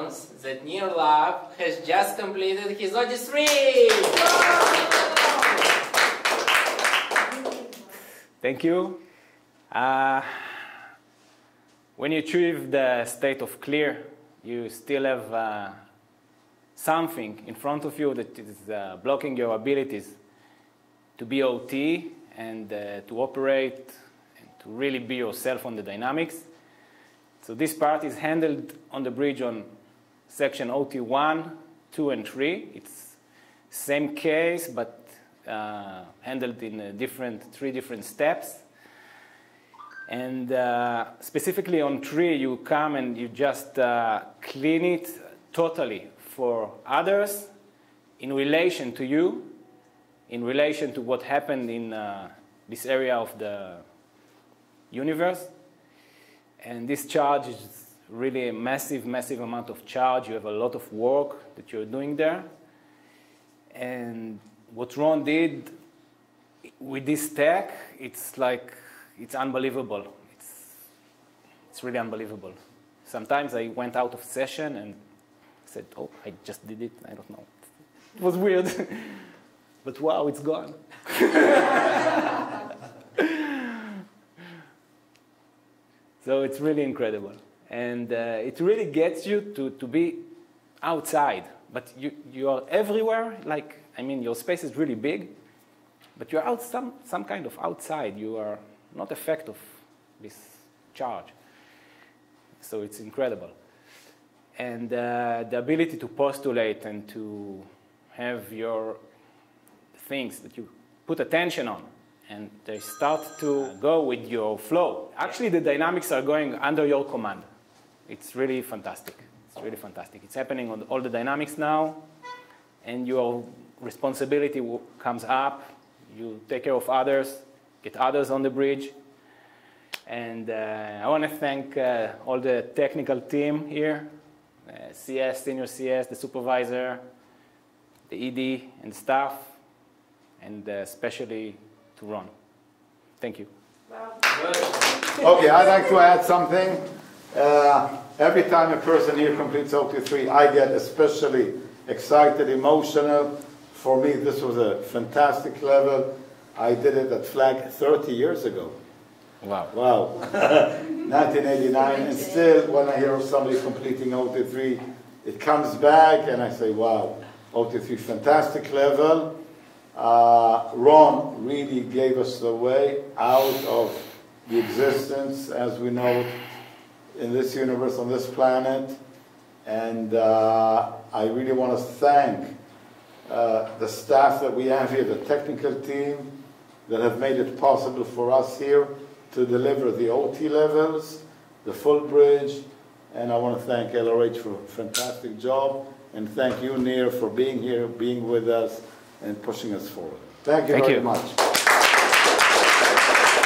announce that Nir Lab has just completed his OT3! Thank you. When you achieve the state of clear, you still have something in front of you that is blocking your abilities to be OT and to operate and to really be yourself on the dynamics. So this part is handled on the bridge on section OT1, 2, and 3. It's same case, but handled in three different steps. And specifically on 3, you come and you just clean it totally for others in relation to you, in relation to what happened in this area of the universe. And this charge is really a massive, massive amount of charge. You have a lot of work that you're doing there. And what Ron did with this tech, it's unbelievable. It's really unbelievable. Sometimes I went out of session and said, oh, I just did it. I don't know. It was weird. But wow, it's gone. So it's really incredible. And it really gets you to be outside. But you are everywhere. Your space is really big. But you're out some kind of outside. You are not effect of this charge. So it's incredible. And the ability to postulate and to have your things that you put attention on, and they start to go with your flow. Actually, the dynamics are going under your command. It's really fantastic. It's really fantastic. It's happening on all the dynamics now, and your responsibility comes up. You take care of others, get others on the bridge. And I want to thank all the technical team here, CS, senior CS, the supervisor, the ED, and the staff, and especially to Ron. Thank you. Okay, I'd like to add something. Every time a person here completes OT3, I get especially excited, emotional. For me, this was a fantastic level. I did it at Flag 30 years ago. Wow. Wow. 1989, and still when I hear of somebody completing OT3, it comes back and I say, wow, OT3, fantastic level. Ron really gave us the way out of the existence as we know it in this universe, on this planet. And I really want to thank the staff that we have here, the technical team that have made it possible for us here to deliver the OT levels, the full bridge, and I want to thank LRH for a fantastic job, and thank you, Nir, for being here, being with us, and pushing us forward. Thank you very much.